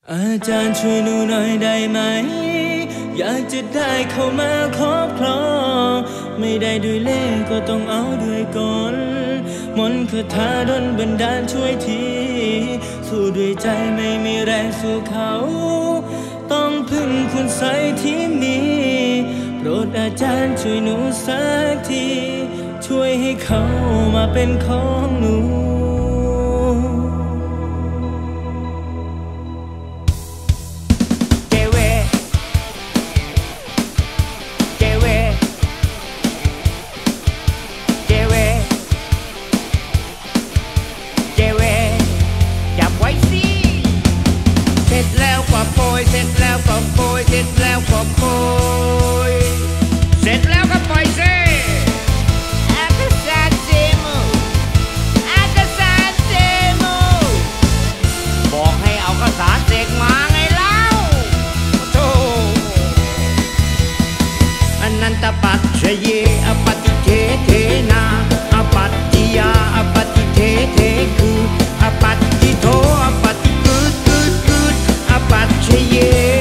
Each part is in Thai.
อาจารย์ช่วยหนูหน่อยได้ไหมอยากจะได้เข้ามาครอบครองไม่ได้ด้วยเล่ห์ก็ต้องเอาด้วยกลมนต์คาถาดลบันดาลช่วยทีสู้ด้วยใจไม่มีแรงสู้เขาต้องพึ่งคุณไสยที่มีโปรดอาจารย์ช่วยหนูสักทีช่วยให้เขามาเป็นของหนูเสร็จแล้วก็โปรยเสร็จแล้วก็โปรยเสร็จแล้วก็ปล่อยเซ่อากาศาเจมูอากาศาเจมูบอกให้เอากระสาเสกมาไงเล่าโธ่อนันตปัจฉเยอปฏิเทเทนาอปัตติยาอปฏิเทเทคืออปัตติโทอปฏิกืดกืดกืดอปัจฉเย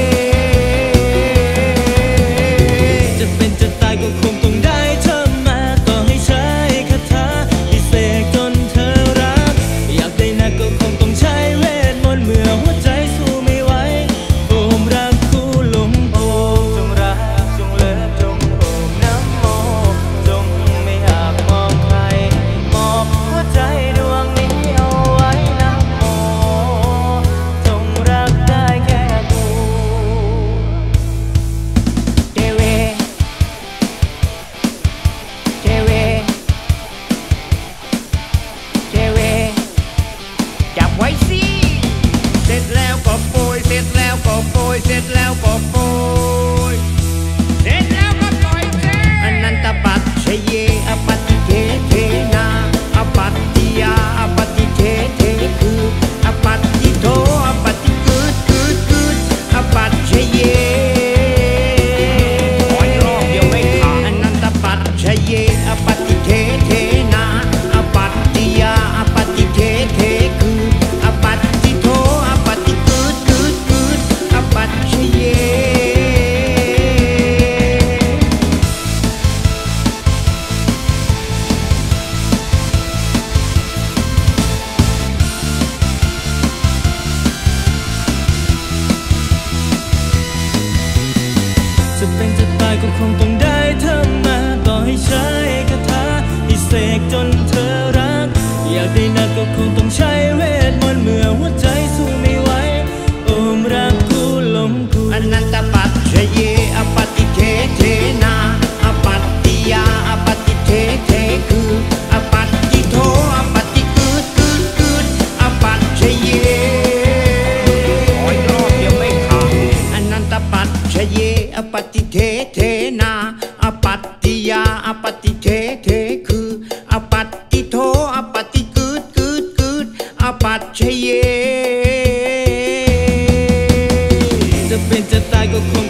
จะเป็นจะตายก็คงต้องได้เธอมาต่อให้ใช้คาถาพิเศษจนเธอรักอยากได้นักก็คงต้องใช้เวทมนต์เมื่อหัวใจสู้ไม่ไหวโอมรักคู่ลมโอมจงรักจงเลิศจงโอมน้ำโมจงไม่อยากมองใครมอบหัวใจดวงนี้เอาไว้น้ำโมจงรักได้แค่กูเทเวเทเวเทเวจับไว้สิเสร็จแล้วก็โปรยเสร็จแล้วก็โปรยเสร็จแล้วก็โปรยเสร็จแล้วก็ปล่อยเซ่อนันตปัจฉเยอปฏิเทเทนาอปัตติยาอปฏิเทเทคืออปัตติโทอปฏิกืดกืดกืดอปัจฉเยขออีกรอบเดียวไม่ขาดอนันตปัจฉเยอปฏิเทเทนาอปัตติยาอปฏิเทเทคืออปัตติโทอปฏิกืดกืดกืดอปัจฉเยจะเป็นจะตายก็คงต้องได้เธอมาต่อให้ใช้คาถาพิเศษจนเธอรักอยากได้นักก็คงต้องใช้เวทมนต์เมื่อหัวใจสู้ไม่ไหวโอมรักกูลมกูอนันตปัจฉเยอปฏิเทเทนาอปัตติยาอปฏิเทเทคืออปัตติโทอปฏิกืดกืดกืดอปัจฉเยขออีกรอบเดียวไม่ขาดอนันตปัจฉเยอปฏิเทเทนาอปัตติยาอปฏิเทเทคืออปัตติโทอปฏิกืดกืดกืดอปัจฉเยจะเป็นจะตายก็คง